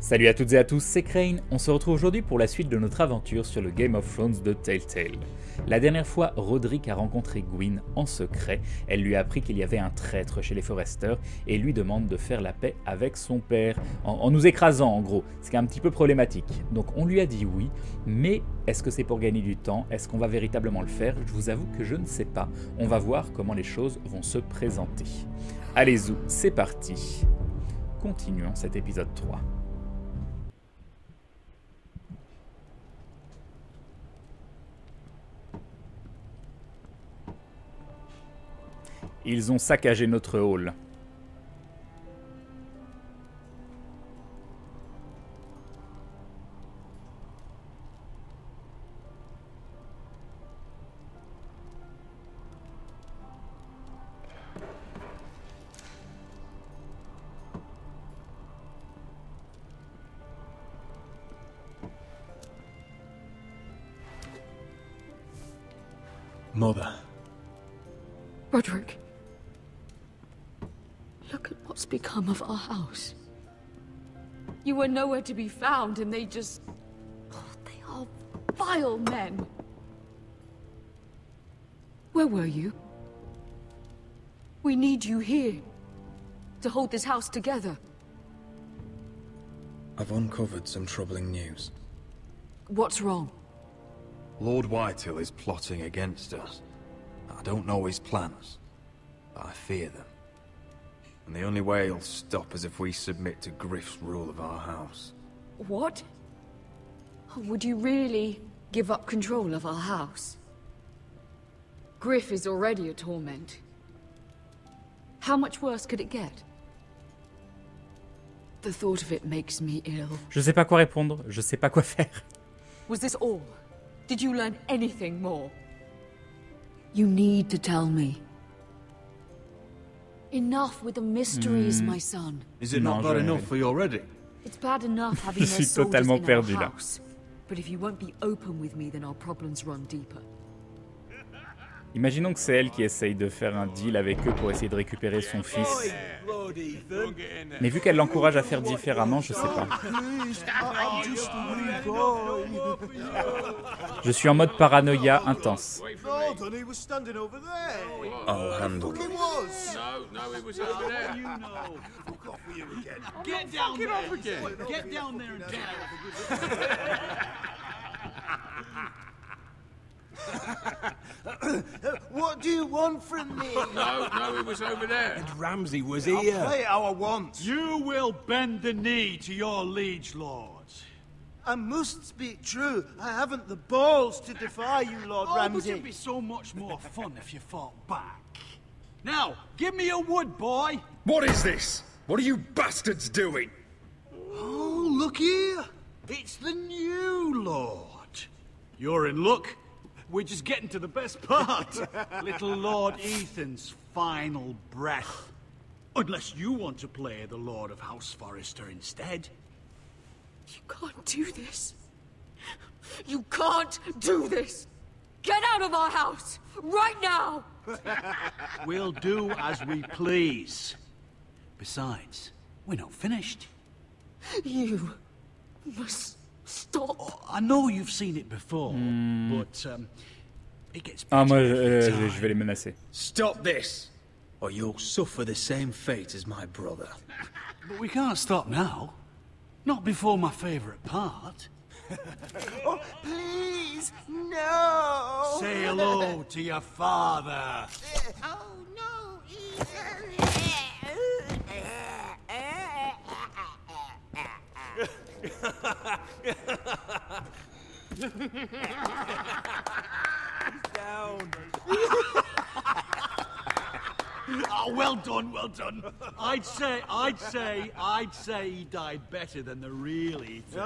Salut à toutes et à tous, c'est Crane. On se retrouve aujourd'hui pour la suite de notre aventure sur le Game of Thrones de Telltale. La dernière fois, Roderick a rencontré Gwyn en secret. Elle lui a appris qu'il y avait un traître chez les Forrester et lui demande de faire la paix avec son père, en nous écrasant en gros, ce qui est un petit peu problématique. Donc on lui a dit oui, mais est-ce que c'est pour gagner du temps? Est-ce qu'on va véritablement le faire? Je vous avoue que je ne sais pas. On va voir comment les choses vont se présenter. Allez zou, c'est parti. Continuons cet épisode 3. Ils ont saccagé notre hall. Mother. Roderick. Look at what's become of our house. You were nowhere to be found, and they just... Oh, they are vile men. Where were you? We need you here, to hold this house together. I've uncovered some troubling news. What's wrong? Lord Whitehill is plotting against us. I don't know his plans, but I fear them. And the only way he'll stop is if we submit to Griff's rule of our house. What? Would you really give up control of our house? Griff is already a torment. How much worse could it get? The thought of it makes me ill. Je sais pas quoi répondre, je sais pas quoi faire. Was this all? Did you learn anything more? You need to tell me. Enough with the mysteries, my son. Is it not bad enough for you already? It's bad enough having Je their suis soldiers totalement in perdu our là. house. But if you won't be open with me, then our problems run deeper. Imaginons que c'est elle qui essaye de faire un deal avec eux pour essayer de récupérer son fils. Mais vu qu'elle l'encourage à faire différemment, je sais pas. Je suis en mode paranoïa intense. I'll handle it. Get down there! Get down there and What do you want from me? No, it was over there. Ramsay was here. I'll play how I want. You will bend the knee to your liege lord. I must speak true. I haven't the balls to defy you, Lord But Ramsay. it'd be so much more fun if you fought back. Now, give me a wood, boy. What is this? What are you bastards doing? Oh, look here. It's the new lord. You're in luck. We're just getting to the best part. Little Lord Ethan's final breath. Unless you want to play the Lord of House Forrester instead. You can't do this. You can't do this. Get out of our house right now. We'll do as we please. Besides, we're not finished. You must stop. Oh, I know you've seen it before, but it gets Ah, moi, better every time. je vais les menacer. Stop this, or you'll suffer the same fate as my brother. But we can't stop now. Not before my favorite part. Oh, please, no. Say hello to your father. Oh, no, down. Oh, well done, well done. I'd say he died better than the real Ethan.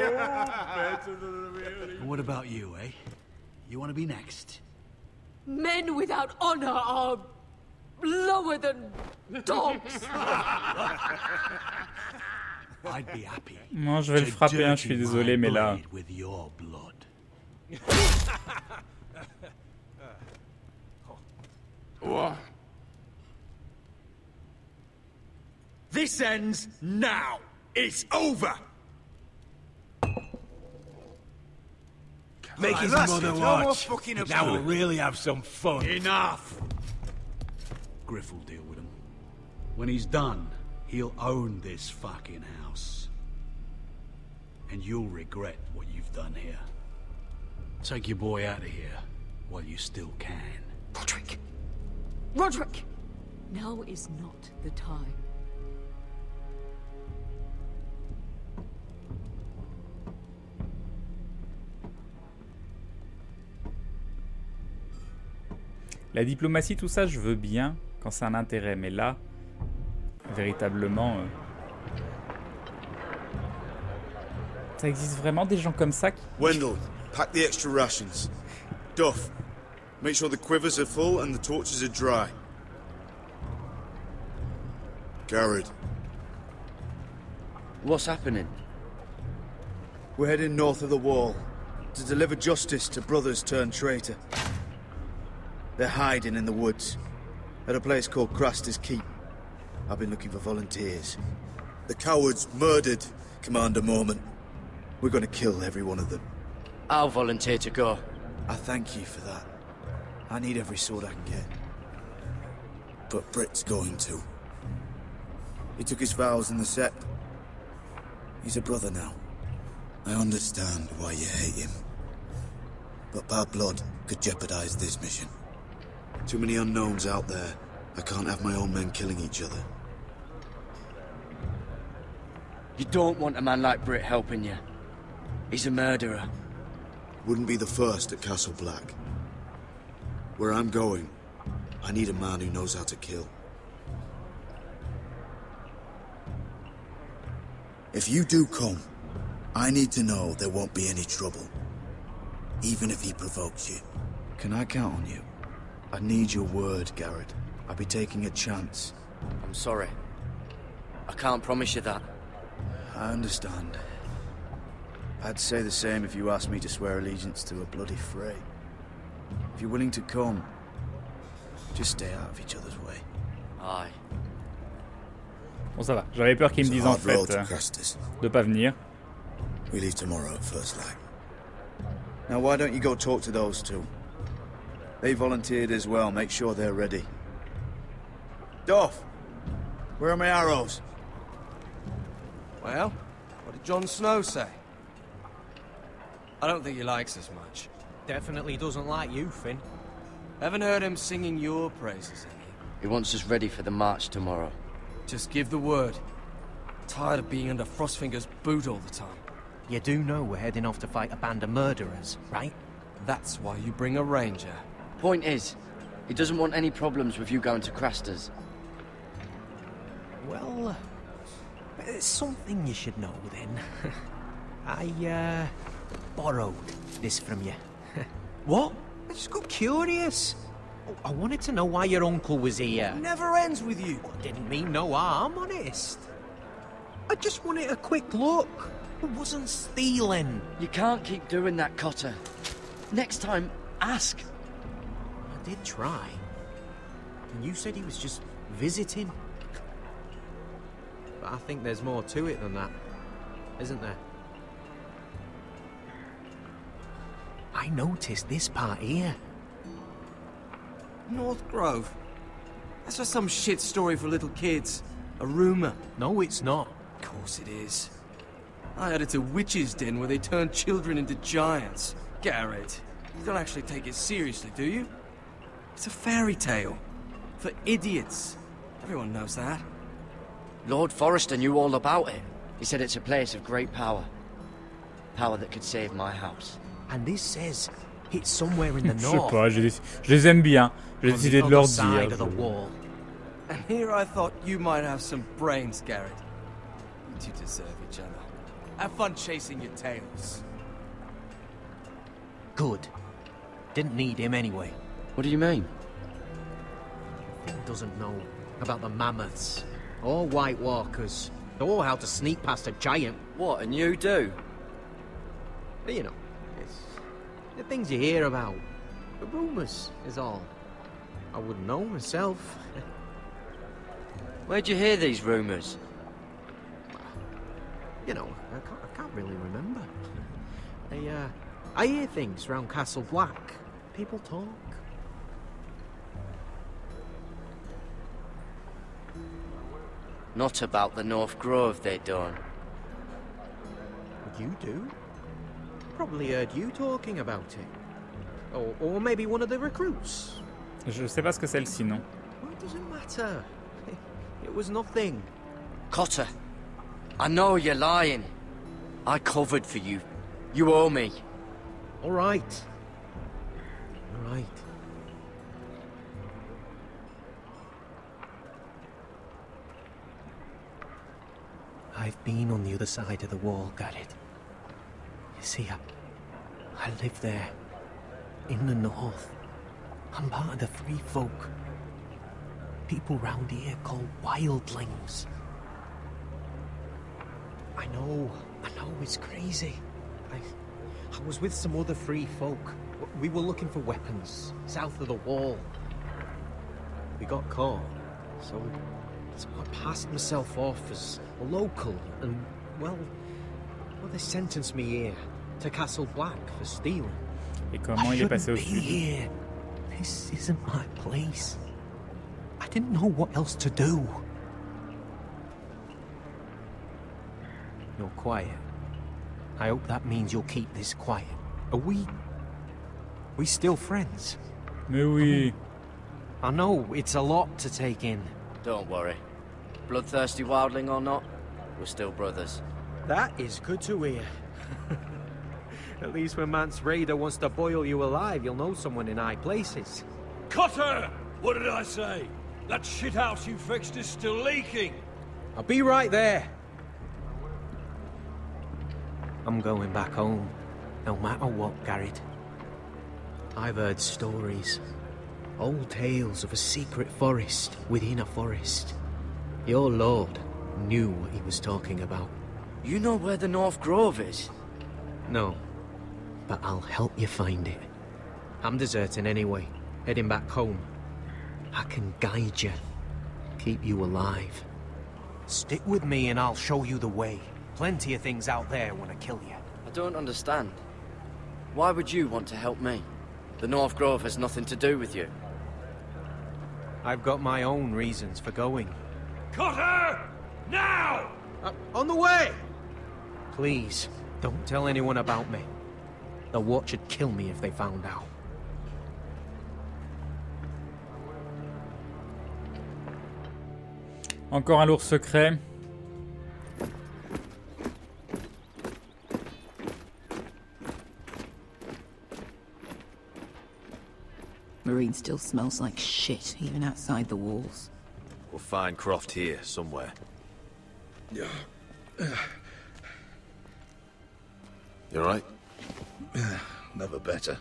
And what about you, eh? You want to be next? Men without honor are lower than dogs. I'd be happy. Non, je vais le frapper, hein, je suis désolé, mais là... With your blood. What? This ends now. It's over. Make his that's mother it. No more watch. fucking Now about we'll it. really have some fun. Enough! Griff will deal with him. When he's done, he'll own this fucking house. And you'll regret what you've done here. Take your boy out of here while you still can. Roderick! Roderick! Now is not the time. La diplomatie, tout ça, je veux bien quand c'est un intérêt, mais là, véritablement... Ça existe vraiment des gens comme ça qui... Wendell, pack the extra rations. Duff, make sure the quivers are full and the torches are dry. Garrett, What's happening? we're heading north of the wall to deliver justice to brothers turned traitor. They're hiding in the woods at a place called Craster's Keep. I've been looking for volunteers. The cowards murdered Commander Mormont. We're gonna kill every one of them. I'll volunteer to go. I thank you for that. I need every sword I can get. But Britt's going to. He took his vows in the Sept. He's a brother now. I understand why you hate him. But bad blood could jeopardize this mission. Too many unknowns out there. I can't have my own men killing each other. You don't want a man like Britt helping you. He's a murderer. Wouldn't be the first at Castle Black. Where I'm going, I need a man who knows how to kill. If you do come, I need to know there won't be any trouble. Even if he provokes you. Can I count on you? I need your word, Garrett. I'll be taking a chance. I'm sorry. I can't promise you that. I understand. I'd say the same if you asked me to swear allegiance to a bloody fray. If you're willing to come, just stay out of each other's way. Aye. Bon, ça va. J'avais peur qu'ils me disent en fait de pas venir. We leave tomorrow at first light. Now why don't you go talk to those two? They volunteered as well. Make sure they're ready. Duff, where are my arrows? Well, what did Jon Snow say? I don't think he likes us much. Definitely doesn't like you, Finn. Haven't heard him singing your praises any. He wants us ready for the march tomorrow. Just give the word. Tired of being under Frostfinger's boot all the time. You do know we're heading off to fight a band of murderers, right? That's why you bring a ranger. Point is, he doesn't want any problems with you going to Craster's. Well, it's something you should know then. I, borrowed this from you. What? I just got curious. I wanted to know why your uncle was here. Never ends with you. Didn't mean no harm, honest. I just wanted a quick look. I wasn't stealing. You can't keep doing that, Cotter. Next time, ask. I did try. And you said he was just visiting. But I think there's more to it than that, isn't there? I noticed this part here. North Grove? That's just some shit story for little kids. A rumor. No, it's not. Of course it is. I heard it's a witch's den where they turn children into giants. Garrett, you don't actually take it seriously, do you? It's a fairy tale. For idiots. Everyone knows that. Lord Forrester knew all about it. He said it's a place of great power. Power that could save my house. And this says it's somewhere in the Je sais north. pas, je les aime bien. J'ai On décidé the de leur other side dire. of the wall. And here I thought you might have some brains, Garrett. You two deserve each other. Have fun chasing your tails. Good. Didn't need him anyway. What do you mean? Finn doesn't know about the mammoths or White Walkers or how to sneak past a giant. What, and you do? But you know, it's the things you hear about. The rumours is all. I wouldn't know myself. Where'd you hear these rumours? You know, I can't really remember. I hear things round Castle Black. People talk. Not about the North Grove, they don't. You do? Probably heard you talking about it. Or maybe one of the recruits. Je sais pas ce que c'est le sinon. Well, it doesn't matter. It was nothing. Cotter, I know you're lying. I covered for you. You owe me. All right. All right. I've been on the other side of the wall, Garrett. You see, I live there, in the north. I'm part of the free folk. People round here call wildlings. I know it's crazy. I was with some other free folk. We were looking for weapons, south of the wall. We got caught, so I passed myself off as a local, and, well, they sentenced me here, to Castle Black, for stealing. Et comment il est passé au be sud? here. This isn't my place. I didn't know what else to do. You're quiet. I hope that means you'll keep this quiet. Are we still friends? Mais oui. I know, it's a lot to take in. Don't worry. Bloodthirsty wildling or not, we're still brothers. That is good to hear. At least when Mance Raider wants to boil you alive, you'll know someone in high places. Cotter! What did I say? That shithouse you fixed is still leaking. I'll be right there. I'm going back home, no matter what, Garrett. I've heard stories. Old tales of a secret forest within a forest. Your lord knew what he was talking about. You know where the North Grove is? No, but I'll help you find it. I'm deserting anyway, heading back home. I can guide you, keep you alive. Stick with me and I'll show you the way. Plenty of things out there want to kill you. I don't understand. Why would you want to help me? The North Grove has nothing to do with you. I've got my own reasons for going. Cotter! Now! On the way! Please, don't tell anyone about me. The Watch would kill me if they found out. Encore un lourd secret. Marine still smells like shit, even outside the walls. We'll find Croft here, somewhere. You alright? Never better.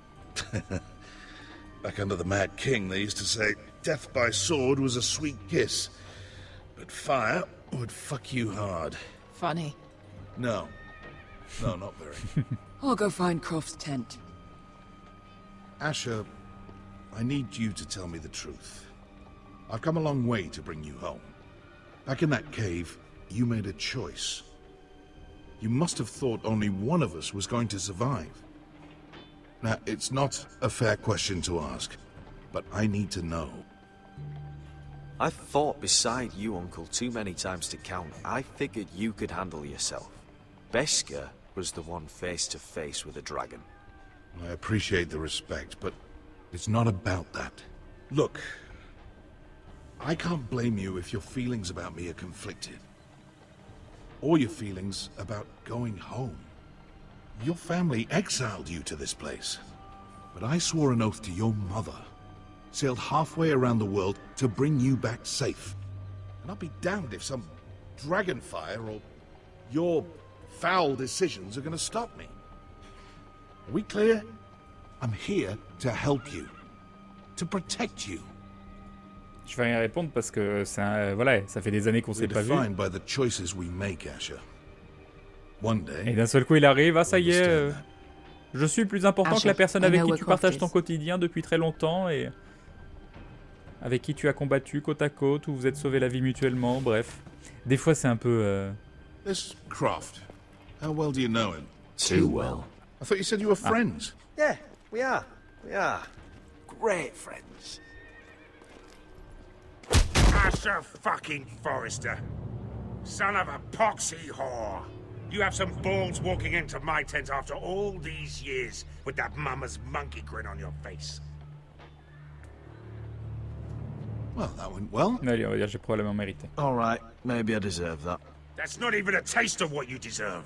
Back under the Mad King, they used to say death by sword was a sweet kiss, but fire would fuck you hard. Funny. No. No, not very. I'll go find Croft's tent. Asher, I need you to tell me the truth. I've come a long way to bring you home. Back in that cave, you made a choice. You must have thought only one of us was going to survive. Now, it's not a fair question to ask, but I need to know. I've fought beside you, Uncle, too many times to count. I figured you could handle yourself. Beskha was the one face to face with a dragon. I appreciate the respect, but it's not about that. Look, I can't blame you if your feelings about me are conflicted. Or your feelings about going home. Your family exiled you to this place. But I swore an oath to your mother. Sailed halfway around the world to bring you back safe. And I'll be damned if some dragonfire or your foul decisions are going to stop me. Are we clear? I'm here to help you. To protect you. Je vais rien répondre parce que voilà, ça fait des années qu'on s'est pas vu. By the choices we make, Asher. One day, et d'un seul coup il arrive, ah ça y est, je suis plus important que la personne avec qui tu partages ton quotidien depuis très longtemps et avec qui tu as combattu côte à côte, où vous êtes sauvé la vie mutuellement, bref. Des fois c'est un peu... This Croft, how well do you know him? Too well. I thought you said you were friends. Yeah, we are. We are. Great friends. Asher fucking Forrester. Son of a poxy whore. You have some balls walking into my tent after all these years with that mama's monkey grin on your face. Well, that went well. Allez, on va dire j'ai probablement mérité. All right, maybe I deserve that. That's not even a taste of what you deserve.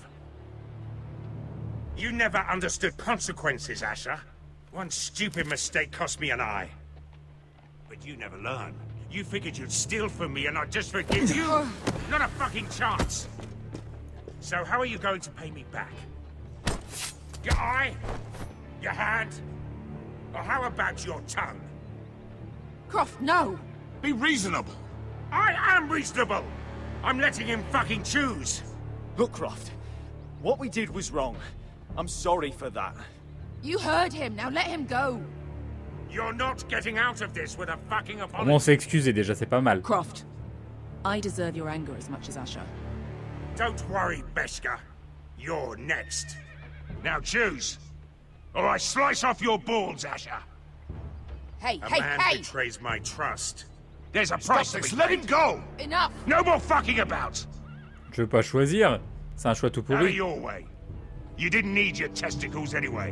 You never understood consequences, Asher. One stupid mistake cost me an eye. But you never learn. You figured you'd steal from me and I'd just forgive you? Not a fucking chance! So how are you going to pay me back? Your eye? Your hand? Or how about your tongue? Croft, no! Be reasonable! I am reasonable! I'm letting him fucking choose! Look, Croft. What we did was wrong. I'm sorry for that. You heard him, now let him go! You're not getting out of this with a fucking Au moins on apology. s'est excusé déjà, c'est pas mal. Croft, I deserve your anger as much as Asher. Don't worry, Beskha. You're next. Now choose, or I slice off your balls, Asher. Hey, A hey, man hey! betrays my trust. There's a price to be Let paid. him go! Enough! No more fucking about. Je veux pas choisir. C'est un choix tout Out of pourri. your way. You didn't need your testicles anyway.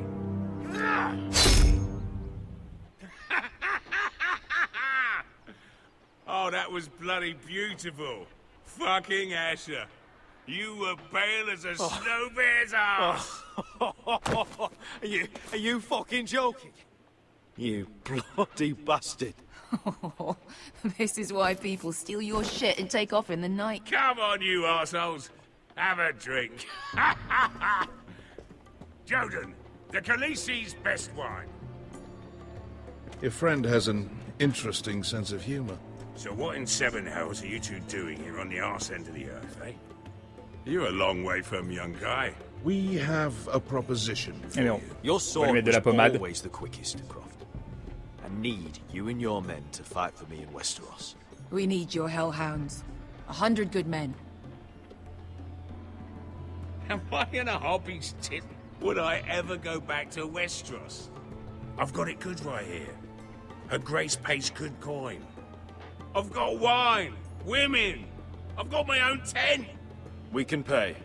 Oh, that was bloody beautiful. Fucking Asher. You were pale as a snow bear's ass. Are you fucking joking? You bloody bastard. This is why people steal your shit and take off in the night. Come on, you assholes. Have a drink. Joden, the Khaleesi's best wine. Your friend has an interesting sense of humor. So what in seven hells are you two doing here on the arse end of the earth, eh? You're a long way from, young guy. We have a proposition for you. Your On va lui sword mettre de la was pommade. always the quickest, Croft. I need you and your men to fight for me in Westeros. We need your hellhounds. 100 good men. Am I in a hobby's tit? Would I ever go back to Westeros? I've got it good right here. Her Grace pays good coin. I've got wine, women. I've got my own tent. We can pay.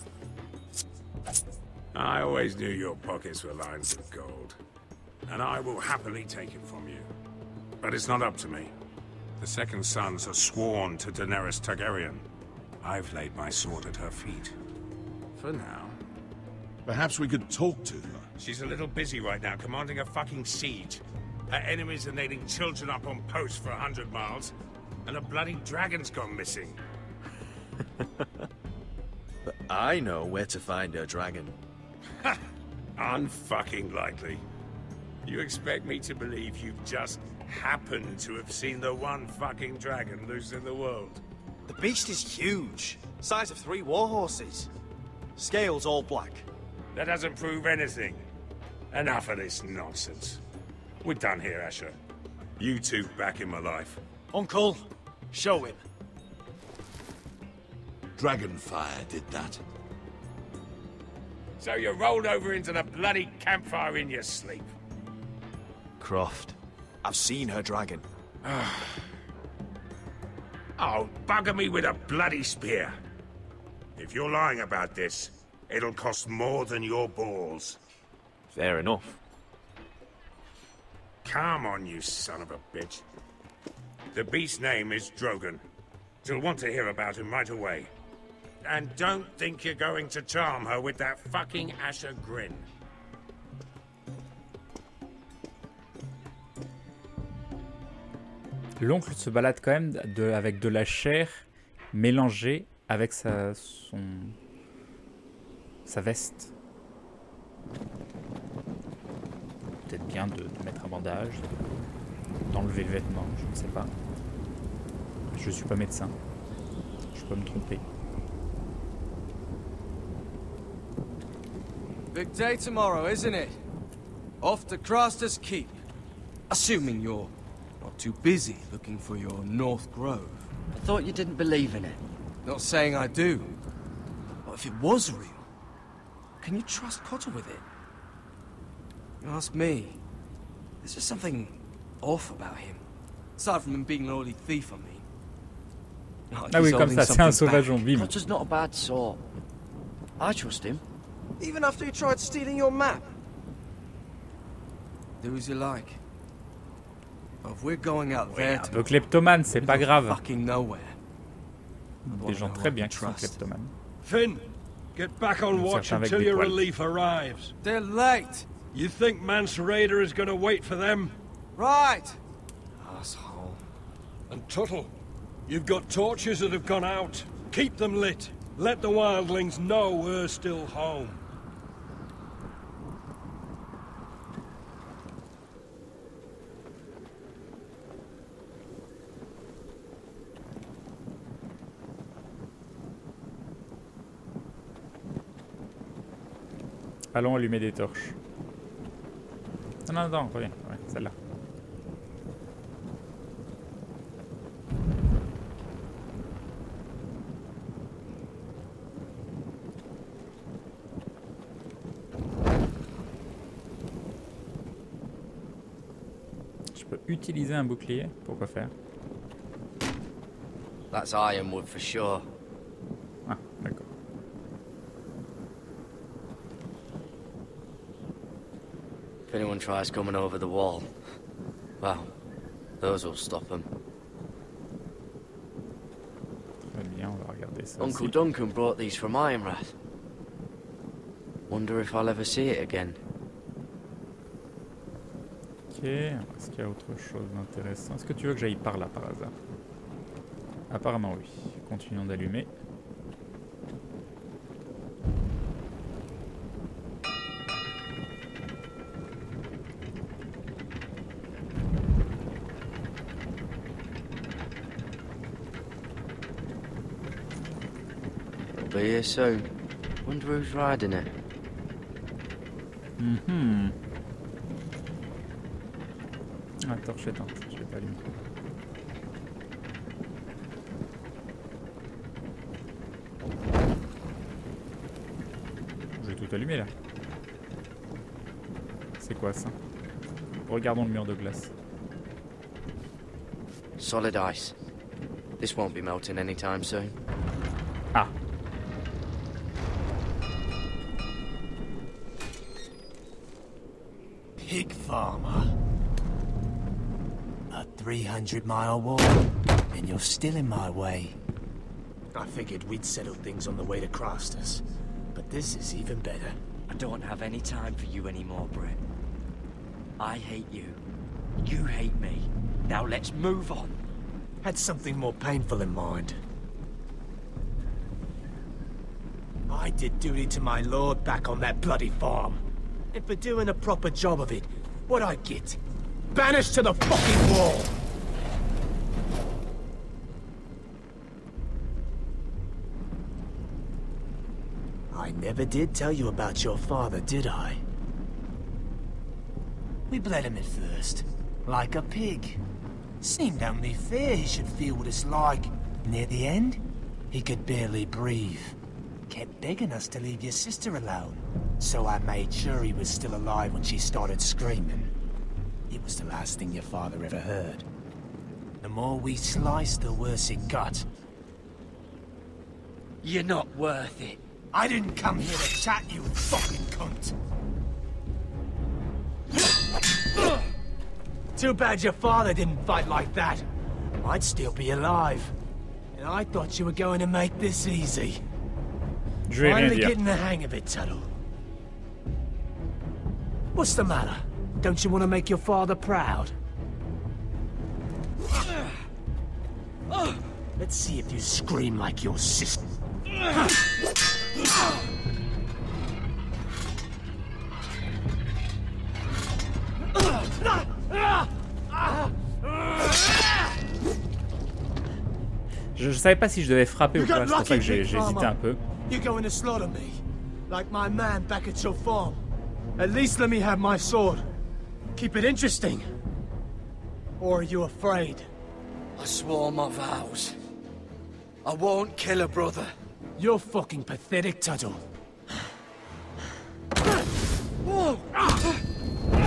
I always knew your pockets were lined with gold. And I will happily take it from you. But it's not up to me. The Second Sons are sworn to Daenerys Targaryen. I've laid my sword at her feet. For now. Perhaps we could talk to her. She's a little busy right now, commanding a fucking siege. Her enemies are nailing children up on posts for 100 miles. And a bloody dragon's gone missing. But I know where to find her dragon. Unfucking likely. You expect me to believe you've just happened to have seen the one fucking dragon loose in the world? The beast is huge. Size of 3 warhorses. Scales all black. That doesn't prove anything. Enough of this nonsense. We're done here, Asher. You two back in my life. Uncle, show him. Dragonfire did that. So you rolled over into the bloody campfire in your sleep. Croft, I've seen her dragon. Oh, bugger me with a bloody spear. If you're lying about this, it'll cost more than your balls. Fair enough. Come on, you son of a bitch. The beast's name is Drogon. You'll want to hear about him right away. And don't think you're going to charm her with that fucking Asher grin. L'oncle se balade quand même avec de la chair mélangée avec sa veste. Peut-être bien de mettre un bandage, d'enlever le vêtement, je ne sais pas. Je suis pas médecin. Je peux me tromper. Big day tomorrow, isn't it? Off to Craster's Keep. Assuming you're not too busy looking for your North Grove. I thought you didn't believe in it. Not saying I do. But if it was real, can you trust Cotter with it? Ask me. There's just something off about him. Aside from him being an early thief, I mean. Ah oui, comme ça, c'est un sauvage en bim. Cutter's not a bad sort. I trust him. Even after he tried stealing your map? Do as you like. If we're going out there Un peu kleptomane, c'est pas grave. fucking nowhere. Des gens très bien qui sont kleptomanes. Finn, get back on watch Certains avec until des your poils. relief arrives. They're late. You think Mance Raider is gonna wait for them? Right. Asshole. And Tuttle, you've got torches that have gone out. Keep them lit. Let the wildlings know we're still home. Allons allumer des torches. Non, non, reviens. Ouais, celle-là. Je peux utiliser un bouclier. Pourquoi faire? That's ironwood for sure. Ah, d'accord. If anyone tries coming over the wall, well, those will stop them. Très bien, on va regarder ça Uncle aussi. Duncan brought these from Ironrath. Wonder if I'll ever see it again. Ok, est-ce qu'il y a autre chose d'intéressant? Est-ce que tu veux que j'aille par là par hasard? Apparemment oui. Continuons d'allumer. It'll be here soon. Wonder who's riding it. Mhm. Ah, torche éteinte, je vais pas allumer. J'ai tout allumé là. C'est quoi ça? Regardons le mur de glace. Solid ice. This won't be melting anytime soon. Ah. Pig farmer. A 300-mile walk, and you're still in my way. I figured we'd settle things on the way to Crostas, but this is even better. I don't have any time for you anymore, Brett. I hate you. You hate me. Now let's move on. Had something more painful in mind. I did duty to my lord back on that bloody farm. And for doing a proper job of it, what'd I get? Banished to the fucking wall! I never did tell you about your father, did I? We bled him at first, like a pig. Seemed only fair he should feel what it's like. Near the end, he could barely breathe. Kept begging us to leave your sister alone. So I made sure he was still alive when she started screaming. It was the last thing your father ever heard. The more we sliced, the worse it got. You're not worth it. I didn't come here to chat, you fucking cunt. Too bad your father didn't fight like that. I'd still be alive. And I thought you were going to make this easy. Finally getting the hang of it, Tuttle. What's the matter? Don't you want to make your father proud? Let's see if you scream like your sister. Je savais pas si je devais frapper ou pas, c'est pour ça que j'ai hésité un peu. You're going to slaughter me, like my man back at your farm. At least let me have my sword. Keep it interesting. Or are you afraid? I swore my vows. I won't kill a brother. You're fucking pathetic, Tuttle. Whoa!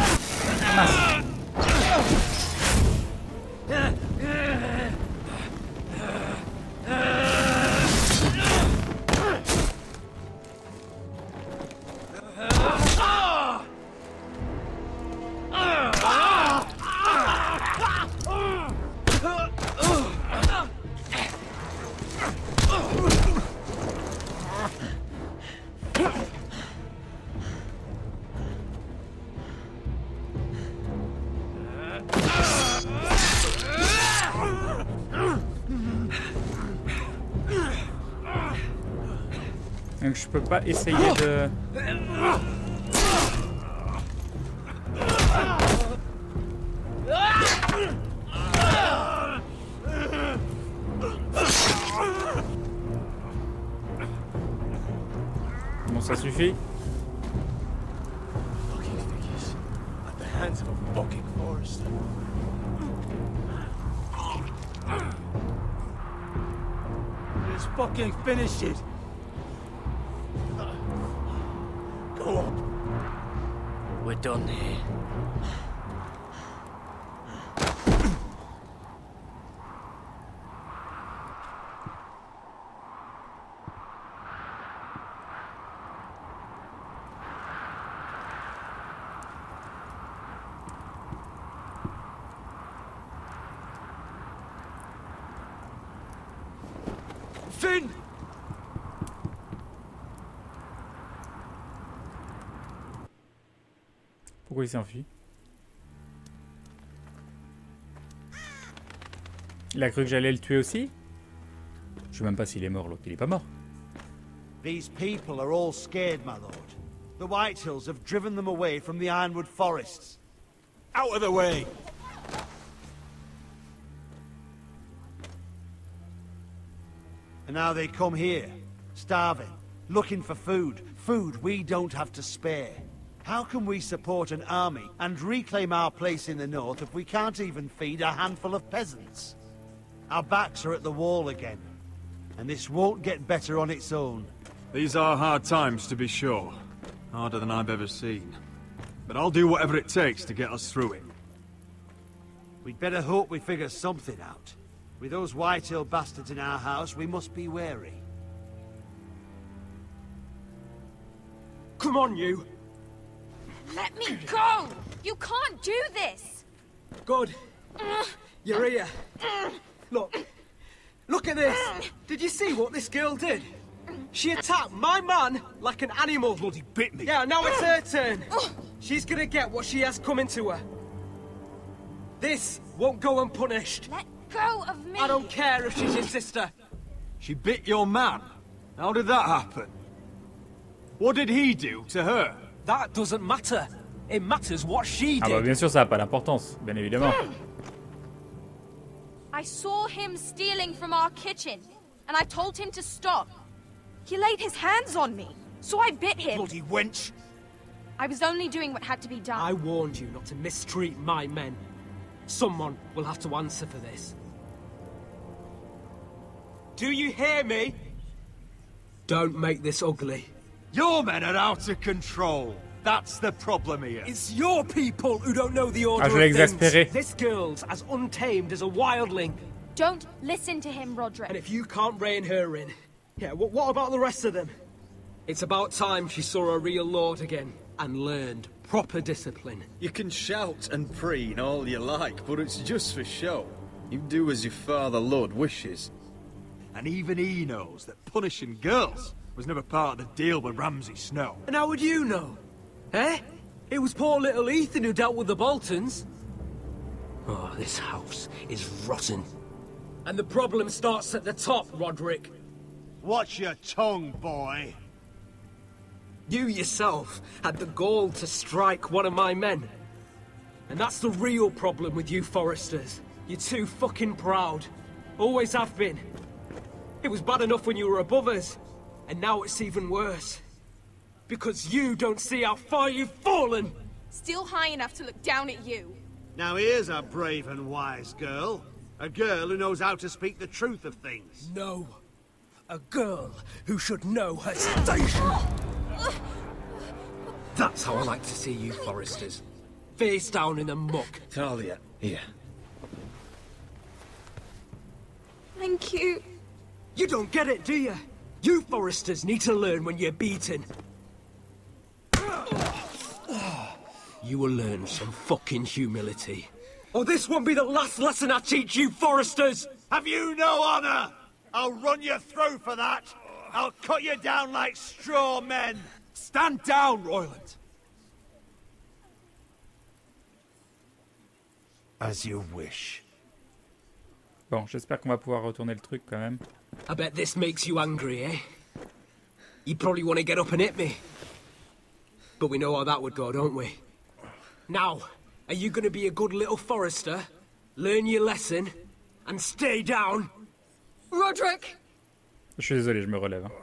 je peux pas essayer de... Bon, ça suffit. At the hands of a fucking Forrester. Let's fucking finish it. Go on. We're done here. Finn! Pourquoi il s'enfuit? Il a cru que j'allais le tuer aussi? Je sais même pas s'il est mort, l'autre. Il est pas mort. These people are all scared, my lord. The Whitehills have driven them away from the Ironwood forests. Out of the way! And now they come here, starving, looking for food. Food we don't have to spare. How can we support an army and reclaim our place in the north if we can't even feed a handful of peasants? Our backs are at the wall again, and this won't get better on its own. These are hard times, to be sure. Harder than I've ever seen. But I'll do whatever it takes to get us through it. We'd better hope we figure something out. With those Whitehill bastards in our house, we must be wary. Come on, you! Let me go! You can't do this! Good. You're here. Look at this! Did you see what this girl did? She attacked my man like an animal. Bloody bit me. Yeah, now it's her turn. She's gonna get what she has coming to her. This won't go unpunished. Let go of me! I don't care if she's your sister. She bit your man? How did that happen? What did he do to her? That doesn't matter. It matters what she Ah bah did. bien sûr ça a pas d'importance, bien évidemment. I saw him stealing from our kitchen, and I told him to stop. He laid his hands on me, so I bit him. Bloody wench! I was only doing what had to be done. I warned you not to mistreat my men. Someone will have to answer for this. Do you hear me? Don't make this ugly. Your men are out of control. That's the problem here. It's your people who don't know the order Ah, je l'ai of exaspéré. things. This girl's as untamed as a wildling. Don't listen to him, Roderick. And if you can't rein her in, yeah, what about the rest of them? It's about time she saw a real lord again and learned proper discipline. You can shout and preen all you like, but it's just for show. You do as your father Lord wishes. And even he knows that punishing girls was never part of the deal with Ramsay Snow. And how would you know? Eh? It was poor little Ethan who dealt with the Boltons. Oh, this house is rotten. And the problem starts at the top, Roderick. Watch your tongue, boy. You yourself had the gall to strike one of my men. And that's the real problem with you Forresters. You're too fucking proud. Always have been. It was bad enough when you were above us. And now it's even worse. Because you don't see how far you've fallen! Still high enough to look down at you. Now here's a brave and wise girl. A girl who knows how to speak the truth of things. No. A girl who should know her station. That's how I like to see you Forresters. Face down in the muck. Talia, here. Thank you. You don't get it, do you? You Forresters need to learn when you're beaten. You will learn some fucking humility. Or this won't be the last lesson I teach you Forresters! Have you no honor? I'll run you through for that. I'll cut you down like straw men. Stand down, Royland. As you wish. Bon, j'espère qu'on va pouvoir retourner le truc quand même. I bet this makes you angry, eh? You'd probably want to get up and hit me. But we know how that would go, don't we? Now, are you going to be a good little Forrester, learn your lesson, and stay down? Roderick! Je suis désolé, je me relève. Hein.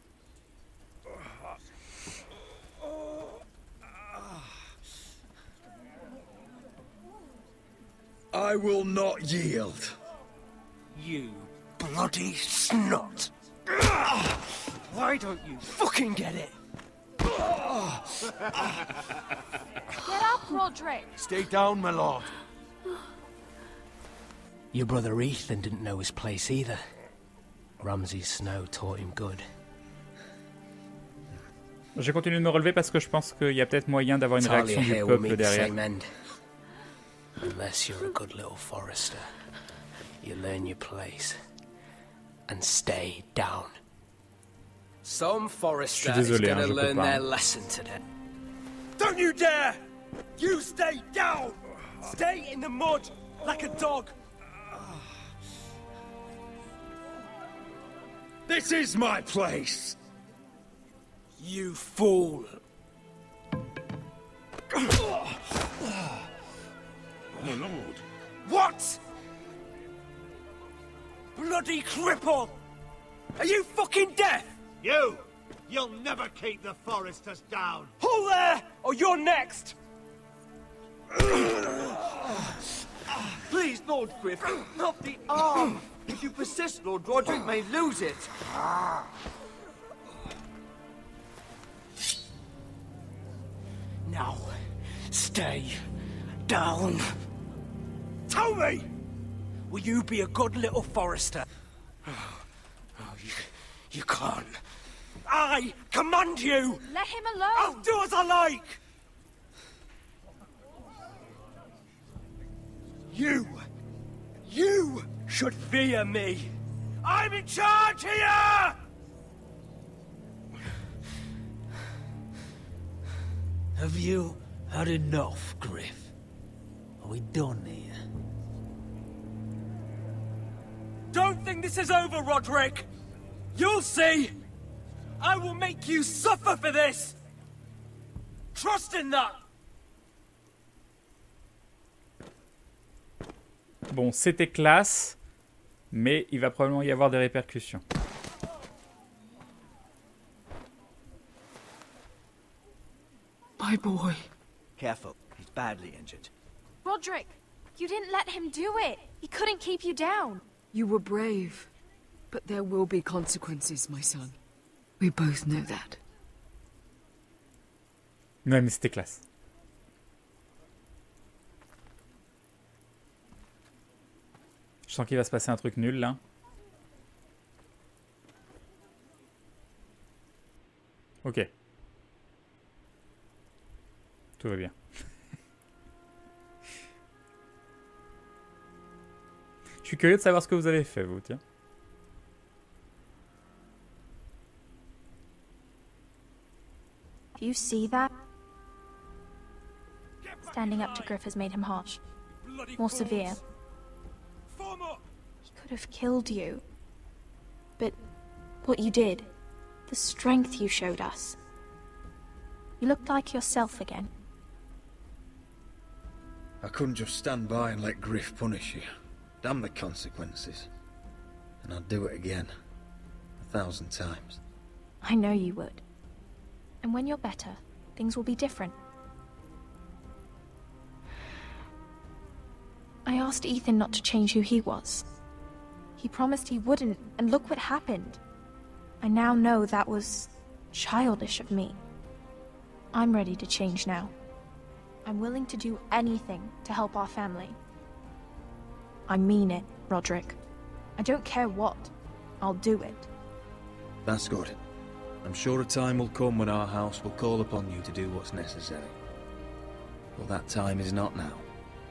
I will not yield. You bloody snot! Why don't you fucking get it? Get up, Roderick! Stay down, my lord. Your brother Ethan didn't know his place either. Ramsay Snow taught him good. Je continue de me relever parce que je pense qu'il y a peut-être moyen d'avoir une réaction du peuple derrière. Unless you're a good little Forrester, you learn your place and stay down. Some Forrester is gonna learn their lesson today. Don't you dare! You stay down! Stay in the mud like a dog! This is my place! You fool! My lord. What? Bloody cripple! Are you fucking deaf? You'll never keep the Forresters down. Hold there, or you're next! Please, Lord Griff, not the arm! If you persist, Lord Roderick may lose it. Now, stay down. Tell me! Will you be a good little Forrester? You can't. I command you! Let him alone! I'll do as I like! You should fear me! I'm in charge here! Have you had enough, Griff? Are we done here? Don't think this is over, Roderick! You'll see! I will make you suffer for this! Trust in that! Bon, c'était classe, mais il va probablement y avoir des répercussions. My boy. Careful, he's badly injured. Roderick, you didn't let him do it. He couldn't keep you down. You were brave, but there will be consequences, my son. We both know that. Ouais, mais c'était classe. Je sens qu'il va se passer un truc nul, là. Ok. Tout va bien. Je suis curieux de savoir ce que vous avez fait, vous, tiens. Do you see that? Standing up to Griff has made him harsh. More severe. He could have killed you. But what you did, the strength you showed us. You looked like yourself again. I couldn't just stand by and let Griff punish you. Damn the consequences. And I'd do it again. 1,000 times. I know you would. And when you're better, things will be different. I asked Ethan not to change who he was. He promised he wouldn't, and look what happened. I now know that was childish of me. I'm ready to change now. I'm willing to do anything to help our family. I mean it, Roderick. I don't care what. I'll do it. That's good. I'm sure a time will come when our house will call upon you to do what's necessary. But that time is not now.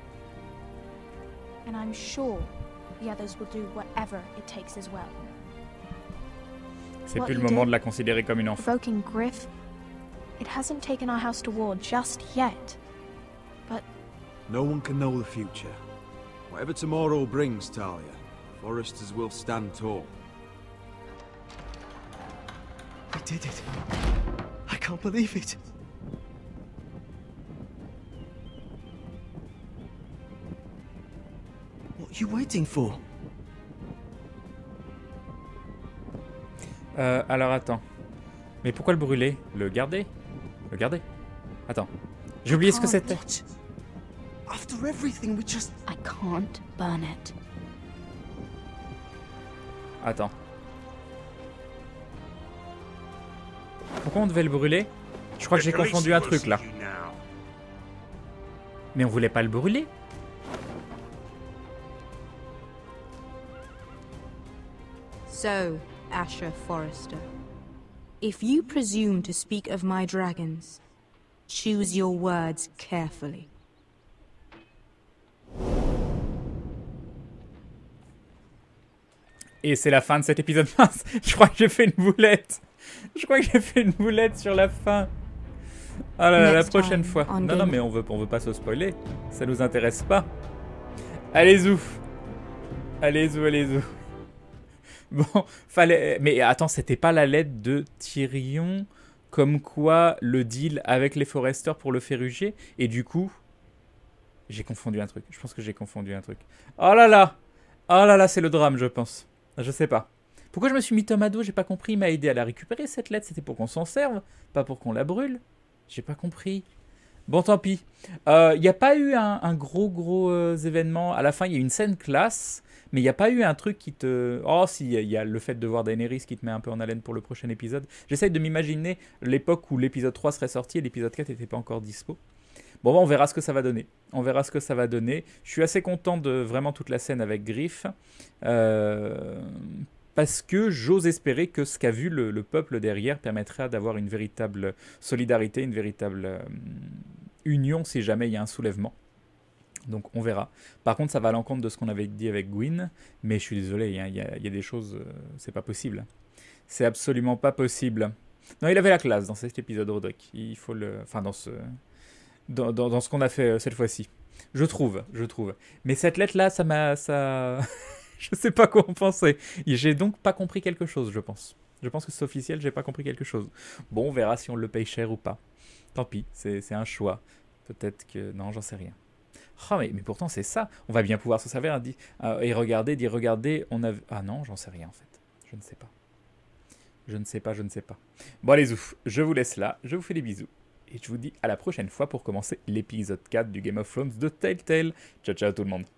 And I'm sure the others will do whatever it takes as well. C'est plus le moment de la considérer comme une enfant. Provoking Griff, it hasn't taken our house to war just yet. But no one can know the future. Whatever tomorrow brings, Talia, Forresters will stand tall. I did it. I can't believe it. What are you waiting for? Alors attends. Mais pourquoi le brûler? Le garder? Le garder? Attends. J'ai oublié ce que c'était. After everything, we just... I can't burn it. Attends. Pourquoi on devait le brûler? Je crois que j'ai confondu un truc là. Mais on voulait pas le brûler? So, Asher Forrester, if you presume to speak of my dragons, choose your words carefully. Et c'est la fin de cet épisode. Mince, je crois que j'ai fait une boulette. Je crois que j'ai fait une boulette sur la fin. Ah là là, la prochaine fois. Non, mais on veut pas se spoiler. Ça nous intéresse pas. Allez-y. Allez-y. Bon, fallait... Mais attends, c'était pas la lettre de Tyrion comme quoi le deal avec les Forrester pour le Ferrugier? Et du coup... J'ai confondu un truc. Je pense que j'ai confondu un truc. Oh là là, c'est le drame, je pense. Je sais pas. Pourquoi je me suis mis Tom à dos? J'ai pas compris. Il m'a aidé à la récupérer, cette lettre. C'était pour qu'on s'en serve, pas pour qu'on la brûle. J'ai pas compris. Bon, tant pis. Il n'y a pas eu un gros événement. À la fin, il y a eu une scène classe, mais il n'y a pas eu un truc qui te... Oh, si, il y a le fait de voir Daenerys qui te met un peu en haleine pour le prochain épisode. J'essaye de m'imaginer l'époque où l'épisode 3 serait sorti et l'épisode 4 n'était pas encore dispo. Bon, on verra ce que ça va donner. Je suis assez content de vraiment toute la scène avec Griff. Parce que j'ose espérer que ce qu'a vu le peuple derrière permettra d'avoir une véritable solidarité, une véritable union si jamais il y a un soulèvement. Donc on verra. Par contre, ça va à l'encontre de ce qu'on avait dit avec Gwyn, mais je suis désolé, il y a des choses, c'est pas possible. C'est absolument pas possible. Non, il avait la classe dans cet épisode, Roderick. Il faut le... Enfin, dans ce qu'on a fait cette fois-ci. Je trouve. Mais cette lettre-là, ça... Je sais pas quoi en penser. J'ai donc pas compris quelque chose, je pense. Je pense que c'est officiel, j'ai pas compris quelque chose. Bon, on verra si on le paye cher ou pas. Tant pis, c'est un choix. Peut-être que... Non, j'en sais rien. Oh, mais pourtant, c'est ça. On va bien pouvoir se servir et regardez, on a... Ah non, j'en sais rien, en fait. Je ne sais pas. Bon, allez, ouf. Je vous laisse là. Je vous fais des bisous. Et je vous dis à la prochaine fois pour commencer l'épisode 4 du Game of Thrones de Telltale. Ciao, ciao tout le monde.